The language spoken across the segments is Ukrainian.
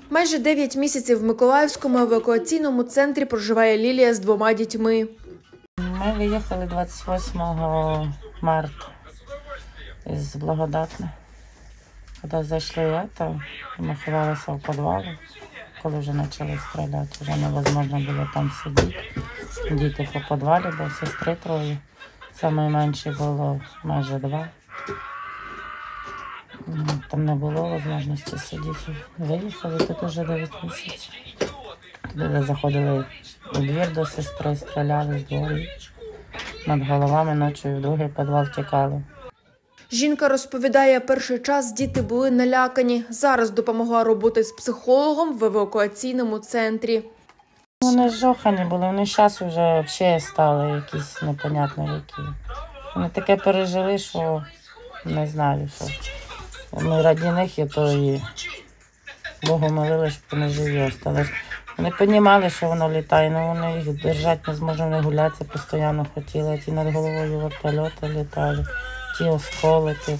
Майже 9 місяців в Миколаївському евакуаційному центрі проживає Лілія з 2 дітьми. Ми виїхали 28 марта із Благодатне. Коли зайшли, ми ховалися в підвалі, коли вже почали стріляти. Вже невозможно було там сидіти. Діти по підвалі, бо сестри 3. Найменше було майже 2. Там не було можливості сидіти. Виїхали тут вже 9 місяців. Туди заходили у двір до сестри, стріляли з двору. Над головами ночі в другий підвал тікали. Жінка розповідає, перший час діти були налякані. Зараз допомогла роботи з психологом в евакуаційному центрі. Вони жохані були, вони зараз вже взагалі стали якісь непонятні які. Вони таке пережили, що не знаю, що ми раді них і то і Богу молили, щоб вони живі остались. Вони розуміли, що воно літає, але вони їх держати не зможуть, не гулятися, постійно хотіли. Ті над головою вертольоти літали, ті осколики.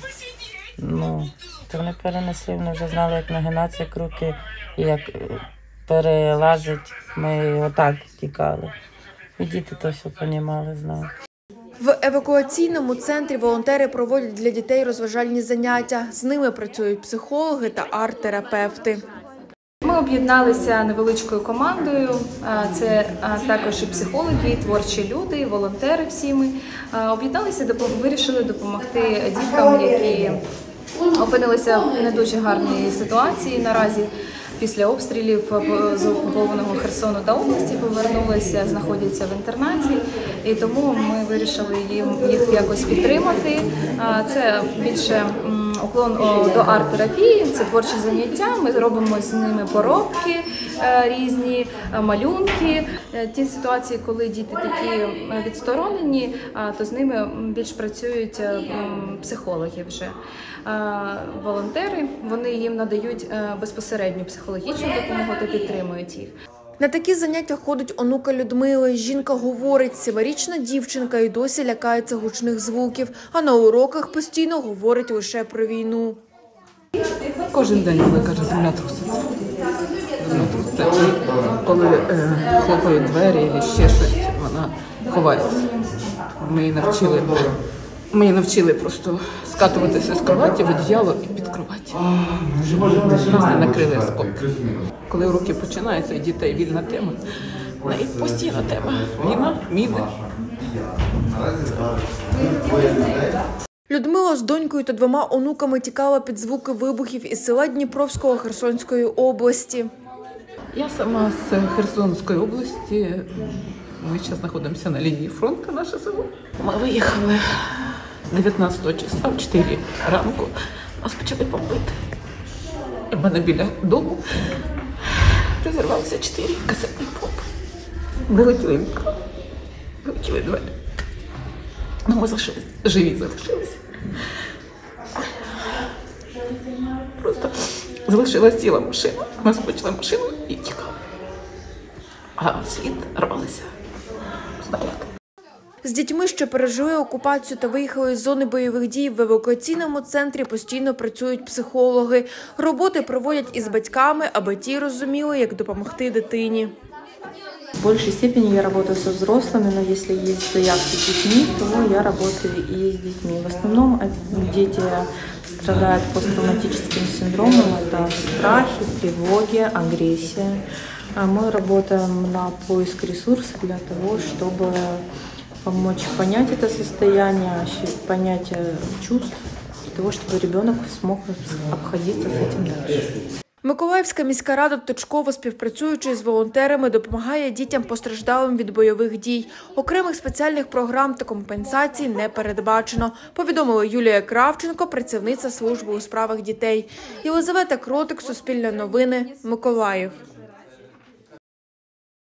То вони перенесли, вони вже знали, як нагинатися круки і як перелазить. Ми отак тікали. І діти то все розуміли, знали. В евакуаційному центрі волонтери проводять для дітей розважальні заняття. З ними працюють психологи та арт-терапевти. Ми об'єдналися невеличкою командою. Це також і психологи, і творчі люди, і волонтери всі ми. Об'єдналися, вирішили допомогти діткам, які опинилися в не дуже гарній ситуації наразі. Після обстрілів з окупованого Херсону та області повернулися, знаходяться в інтернаті, і тому ми вирішили їх якось підтримати. Це більше уклон до арт-терапії, це творчі заняття, ми робимо з ними поробки різні, малюнки. Ті ситуації, коли діти такі відсторонені, то з ними більш працюють психологи вже. Волонтери, вони їм надають безпосередню психологічну допомогу та підтримують їх. На такі заняття ходить онука Людмили. Жінка говорить, 7-річна дівчинка і досі лякається гучних звуків, а на уроках постійно говорить лише про війну. Кожен день, коли каже, земля труситься. Коли хлопають двері або ще щось, вона ховається. Ми її навчили просто скатуватися з кроваті в одіяло і під кроваті. Нас не накрили осколки. Коли уроки починаються, і дітей вільна тема, в неї постійна тема. Війна, міни. Людмила з донькою та 2 онуками тікала під звуки вибухів із села Дніпровського Херсонської області. Я сама з Херсонської області. Ми зараз знаходимося на лінії фронту, наше село. Ми виїхали 19 числа в 4 ранку. Нас почали бомбити. У мене біля дому розірвалися 4 касетні бомби. Вилетіли вікна, вилетіли двері. Ми живі залишилися. Просто залишилась ціла машина. Ми скочили машину і тікали. А слід рвалися снаряди. З дітьми, що пережили окупацію та виїхали з зони бойових дій, в евакуаційному центрі постійно працюють психологи. Роботи проводять із батьками, аби ті розуміли, як допомогти дитині. В большей степени я работаю со взрослыми, но если есть заявки с детьми, то я работаю и с детьми. В основном дети страдают посттравматическим синдромом, это страхи, тревоги, агрессия. Мы работаем на поиск ресурсов для того, чтобы помочь понять это состояние, понять чувств, для того, чтобы ребенок смог обходиться с этим дальше. Миколаївська міська рада точково співпрацюючи з волонтерами допомагає дітям постраждалим від бойових дій. Окремих спеціальних програм та компенсацій не передбачено, повідомила Юлія Кравченко, працівниця служби у справах дітей. Єлизавета Кротик, Суспільне новини, Миколаїв.